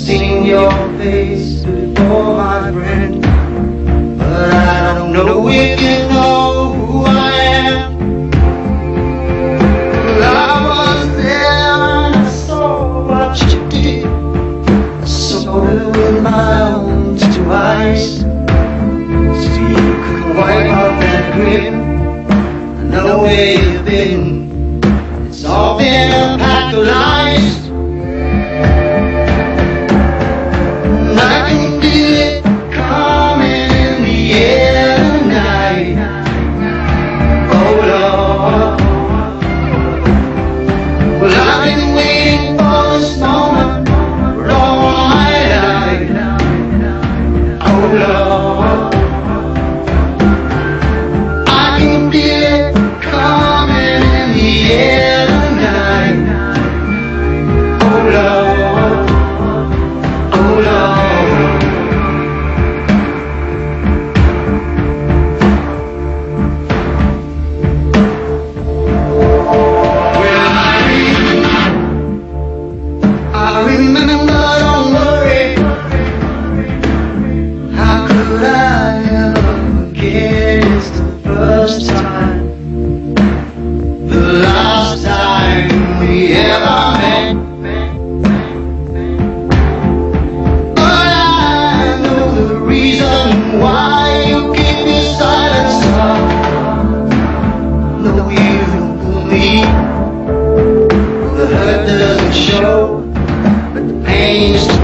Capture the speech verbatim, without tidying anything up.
seen your face before, my friend, but I don't know if you know who I am. Well, I was there and I saw what you did. I saw it with my own two eyes, so you could wipe out that grin. I know where you've been. It's all been a pack of lies. The hurt doesn't show, but the pain is